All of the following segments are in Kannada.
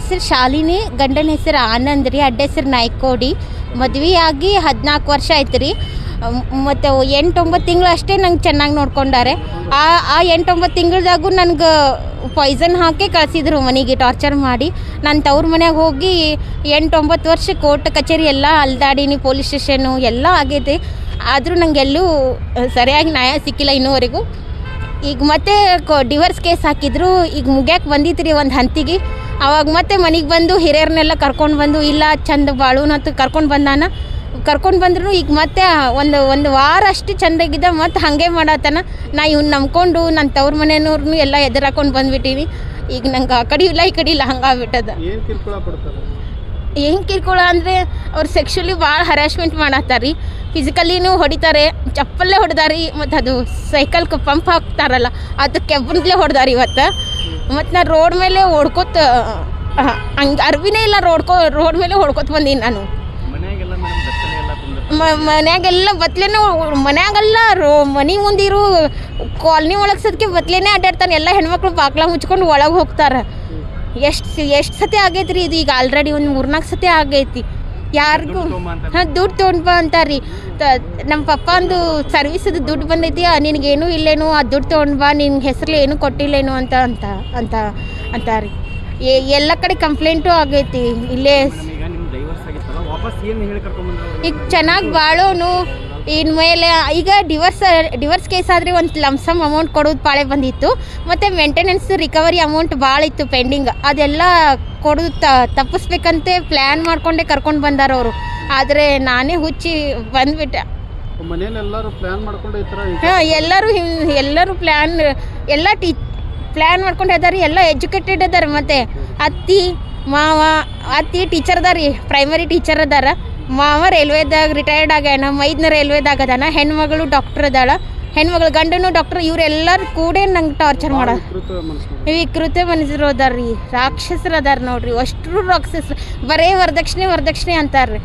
ಹೆಸರು ಶಾಲಿನಿ, ಗಂಡನ ಹೆಸರು ಆನಂದ್ ರೀ, ಅಡ್ಡ ಹೆಸರು ನಾಯ್ಕೋಡಿ. ಮದ್ವೆ ಆಗಿ 14 ವರ್ಷ ಆಯ್ತು ರೀ. ಮತ್ತು 8-9 ತಿಂಗಳು ಅಷ್ಟೇ ನಂಗೆ ಚೆನ್ನಾಗಿ ನೋಡ್ಕೊಂಡಾರೆ. ಆ 8-9 ತಿಂಗಳದಾಗೂ ನನಗೆ ಪಾಯ್ಸನ್ ಹಾಕಿ ಕಳಿಸಿದ್ರು ಮನೆಗೆ, ಟಾರ್ಚರ್ ಮಾಡಿ. ನಾನು ತವ್ರ ಮನೆಯಾಗ ಹೋಗಿ 8-9 ವರ್ಷ ಕೋರ್ಟ್ ಕಚೇರಿ ಎಲ್ಲ ಅಲ್ದಾಡೀನಿ, ಪೊಲೀಸ್ ಸ್ಟೇಷನ್ನು ಎಲ್ಲ ಆಗೈತೆ. ಆದರೂ ನನಗೆಲ್ಲೂ ಸರಿಯಾಗಿ ನ್ಯಾಯ ಸಿಕ್ಕಿಲ್ಲ ಇನ್ನೂವರೆಗೂ. ಈಗ ಮತ್ತೆ ಡಿವರ್ಸ್ ಕೇಸ್ ಹಾಕಿದ್ರು. ಈಗ ಮುಗ್ಯಾಕೆ ಬಂದಿತ್ತು ರೀ ಒಂದು ಹಂತಿಗೆ. ಅವಾಗ ಮತ್ತೆ ಮನೆಗೆ ಬಂದು ಹಿರಿಯರನ್ನೆಲ್ಲ ಕರ್ಕೊಂಡು ಬಂದು ಇಲ್ಲ ಚಂದ ಬಾಳುನಂತ ಕರ್ಕೊಂಡು ಬಂದ್ರು. ಈಗ ಮತ್ತೆ ಒಂದು ವಾರ ಅಷ್ಟು ಚೆಂದಾಗಿದ್ದ ಮತ್ತೆ ಹಾಗೆ ಮಾಡತ್ತಾನ. ನಾ ಇವ್ನು ನಂಬ್ಕೊಂಡು ನನ್ನ ತವ್ರ ಮನೆಯವ್ರನ್ನೂ ಎಲ್ಲ ಎದುರಾಕೊಂಡು ಬಂದುಬಿಟ್ಟೀನಿ. ಈಗ ನಂಗೆ ಆ ಕಡೆ ಇಲ್ಲ ಈ ಕಡೆ ಇಲ್ಲ ಹಂಗಾಗ್ಬಿಟ್ಟದ. ಏನು ಕಿರ್ಕೊಳ ಅಂದರೆ ಅವ್ರು ಸೆಕ್ಷುಲಿ ಭಾಳ ಹರಾಸ್ಮೆಂಟ್ ಮಾಡತ್ತಾರ ರೀ. ಫಿಸಿಕಲಿನೂ ಹೊಡಿತಾರೆ, ಚಪ್ಪಲ್ಲೇ ಹೊಡೆದಾರಿ. ಮತ್ತು ಅದು ಸೈಕಲ್ಗೆ ಪಂಪ್ ಹಾಕ್ತಾರಲ್ಲ ಅದು ಕೆಬ್ಬನ್ಲೇ ಹೊಡೆದಾರಿ ಇವತ್ತು. ಮತ್ತು ನಾನು ರೋಡ್ ಮೇಲೆ ಹೊಡ್ಕೊತ ಹಂಗೆ ಅರ್ವಿನೇ ಇಲ್ಲ, ರೋಡ್ ಮೇಲೆ ಹೊಡ್ಕೊತ ಬಂದೀನಿ ನಾನು. ಮನ್ಯಾಗೆಲ್ಲ ಬತ್ಲೇನೆ, ಮನ್ಯಾಗೆಲ್ಲ ಮನೆ ಮುಂದಿರು ಕಾಲನಿ ಒಳಗೆ ಸದ್ಕೆ ಬತ್ಲೇನೆ ಅಡ್ಡಾಡ್ತಾನೆ. ಎಲ್ಲ ಹೆಣ್ಮಕ್ಳು ಬಾಗ್ಲ ಮುಚ್ಕೊಂಡು ಒಳಗೆ ಹೋಗ್ತಾರೆ. ಎಷ್ಟು ಸತಿ ಆಗೈತೆ ರೀ ಇದು. ಈಗ ಆಲ್ರೆಡಿ ಒಂದು 3-4 ಸತಿ ಆಗೈತಿ. ಯಾರಿಗೂ ದುಡ್ಡು ತೊಗೊಂಡು ಬಾ ಅಂತಾರ್ರಿ. ನಮ್ಮ ಪಪ್ಪ ಒಂದು ಸರ್ವಿಸದು ದುಡ್ಡು ಬಂದೈತಿ, ನಿನಗೇನು ಇಲ್ಲೇನು ಆ ದುಡ್ಡು ತೊಗೊಂಡು ಬಾ, ನಿನ್ಗೆ ಹೆಸರು ಏನು ಕೊಟ್ಟಿಲ್ಲೇನು ಅಂತಾರ್ರಿ. ಎಲ್ಲ ಕಡೆ ಕಂಪ್ಲೇಂಟು ಆಗೈತಿ. ಇಲ್ಲೇ ಈಗ ಚೆನ್ನಾಗಿ ಬಾಳೋನು ಇನ್ಮೇಲೆ. ಈಗ ಡಿವರ್ಸ್ ಕೇಸ್ ಆದರೆ ಒಂದು ಲಮ್ಸಮ್ ಅಮೌಂಟ್ ಕೊಡೋದು ಪಾಳೆ ಬಂದಿತ್ತು. ಮತ್ತು ಮೇಂಟೆನೆನ್ಸ್ ರಿಕವರಿ ಅಮೌಂಟ್ ಭಾಳ ಇತ್ತು ಪೆಂಡಿಂಗ್. ಅದೆಲ್ಲ ಕೊಡೋದು ತಪ್ಪಿಸ್ಬೇಕಂತೆ ಪ್ಲ್ಯಾನ್ ಮಾಡಿಕೊಂಡೇ ಕರ್ಕೊಂಡು ಬಂದಾರ ಅವರು. ಆದರೆ ನಾನೇ ಹುಚ್ಚಿ ಬಂದುಬಿಟ್ಟೆ. ಎಲ್ಲರೂ ಪ್ಲ್ಯಾನ್ ಮಾಡ್ಕೊಂಡು ಇದ್ದಾರೆ. ಎಲ್ಲ ಎಜುಕೇಟೆಡ್ ಅದಾರ. ಮತ್ತು ಅತ್ತಿ ಟೀಚರ್ ಅದಾರ ರೀ, ಪ್ರೈಮರಿ ಟೀಚರ್ ಅದಾರ. ಮಾವ ರೈಲ್ವೆದಾಗ ರಿಟೈರ್ಡ್ ಆಗ್ಯಾನ, ಮೈದ್ನ ರೈಲ್ವೆದಾಗ ಅದಾನ. ಹೆಣ್ಮಗಳು ಡಾಕ್ಟರ್ ಅದಾಳ, ಗಂಡನು ಡಾಕ್ಟರ್. ಇವರೆಲ್ಲರೂ ಕೂಡ ನಂಗೆ ಟಾರ್ಚರ್ ಮಾಡ ವಿಕೃತ ಮನುಷ್ಯರು ಅದಾರ ರೀ, ರಾಕ್ಷಸರು ಅದಾರ ನೋಡ್ರಿ. ಅಷ್ಟರು ರಾಕ್ಷಸರು. ಬರೇ ವರದಕ್ಷಿಣೆ ಅಂತಾರ್ರಿ.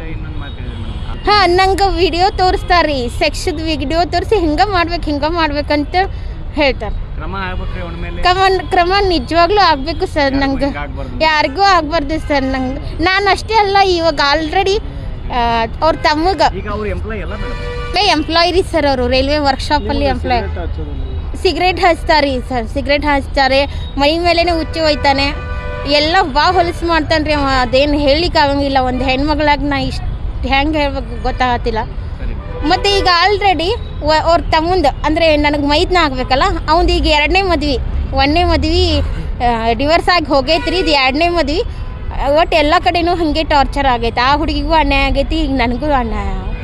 ನಂಗೆ ವಿಡಿಯೋ ತೋರಿಸ್ತಾರ್ರಿ, ಸೆಕ್ಸ್ದು ವಿಡಿಯೋ ತೋರಿಸಿ ಹಿಂಗೆ ಮಾಡ್ಬೇಕಂತ ಹೇಳ್ತಾರೆ. ಕ್ರಮ ನಿಜವಾಗ್ಲೂ ಆಗಬೇಕು ಸರ್. ನಂಗೆ ಯಾರಿಗೂ ಆಗಬಾರ್ದು ಸರ್. ನಾನು ಅಷ್ಟೇ ಅಲ್ಲ, ಇವಾಗ ಆಲ್ರೆಡಿ ಅವ್ರ ತಮ್ಮಗೆ ಎಂಪ್ಲಾಯಿ ರೀ ಸರ್. ಅವರು ರೈಲ್ವೆ ವರ್ಕ್ಶಾಪಲ್ಲಿ ಎಂಪ್ಲಾಯ್. ಸಿಗರೇಟ್ ಹಚ್ತಾರೆ ಸರ್, ಸಿಗರೇಟ್ ಹಚ್ತಾರೆ. ಮೈ ಮೇಲೇ ಹುಚ್ಚಿ ಹೋಯ್ತಾನೆ. ಎಲ್ಲ ಭಾಳ ಹೊಲಸು ಮಾಡ್ತಾನೆ ರೀ. ಅದೇನು ಹೇಳಿಕ್ಕೆ ಆಗಂಗಿಲ್ಲ. ಒಂದು ಹೆಣ್ಮಗಳಾಗಿ ನಾ ಇಷ್ಟು ಹೆಂಗೆ ಹೇಳ್ಬೇಕು ಗೊತ್ತಾಗತ್ತಿಲ್ಲ. ಮತ್ತು ಈಗ ಆಲ್ರೆಡಿ ಅವ್ರ ತಮ್ಮಂದು ಅಂದರೆ ನನಗೆ ಮೈದ್ನ ಆಗಬೇಕಲ್ಲ, ಅವಂದು ಈಗ 2ನೇ ಮದ್ವೆ. 1ನೇ ಮದ್ವೆ ಡಿವರ್ಸ್ ಆಗಿ ಹೋಗೈತ್ರಿ. ಇದು 2ನೇ ಮದ್ವೆ. ಒಟ್ಟು ಎಲ್ಲ ಕಡೆನೂ ಹಾಗೆ ಟಾರ್ಚರ್ ಆಗೈತೆ. ಆ ಹುಡುಗಿಗೂ ಅನ್ಯಾಯ ಆಗೈತಿ, ಈಗ ನನಗೂ ಅನ್ಯಾಯ.